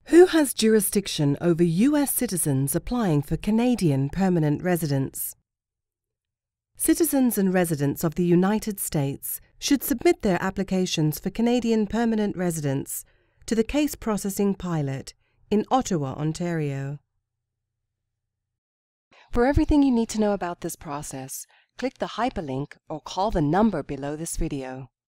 Who has jurisdiction over U.S. citizens applying for Canadian permanent residence? Citizens and residents of the United States should submit their applications for Canadian permanent residence to the Case Processing Pilot in Ottawa, Ontario. For everything you need to know about this process, click the hyperlink or call the number below this video.